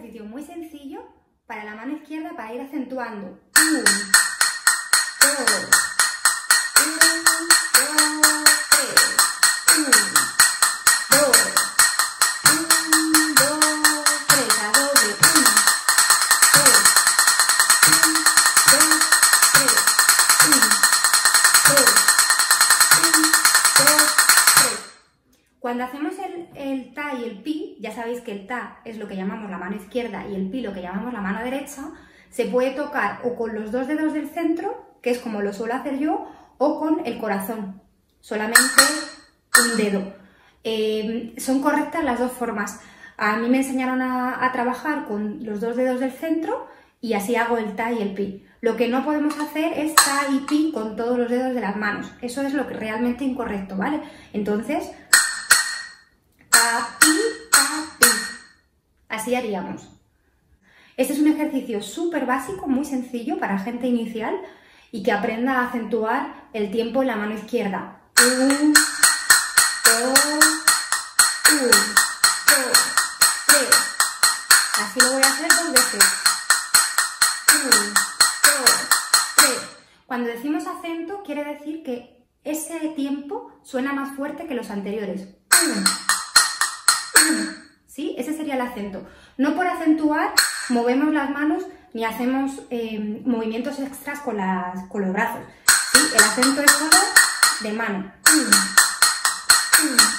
ejercicio muy sencillo para la mano izquierda para ir acentuando. 1, 2, 1, 2, 3, a doble, 1, 2, 3, 1, 2, 3. Cuando hacemos el ta y el pi, ya sabéis que el ta es lo que llamamos la mano izquierda y el pi lo que llamamos la mano derecha, se puede tocar o con los 2 dedos del centro, que es como lo suelo hacer yo, o con el corazón, solamente un dedo. Son correctas las dos formas. A mí me enseñaron a trabajar con los 2 dedos del centro y así hago el ta y el pi. Lo que no podemos hacer es ta y pi con todos los dedos de las manos. Eso es lo que realmente incorrecto, ¿vale? Entonces, ta, pi, así haríamos. Este es un ejercicio súper básico, muy sencillo para gente inicial y que aprenda a acentuar el tiempo en la mano izquierda. 1, 2, 1, 2, 3. Así lo voy a hacer 2 veces. 1, 2, 3. Cuando decimos acento, quiere decir que ese tiempo suena más fuerte que los anteriores. 1, 1. ¿Sí? Ese sería el acento. No por acentuar movemos las manos ni hacemos movimientos extras con los brazos. ¿Sí? El acento es solo de mano. 1, 1.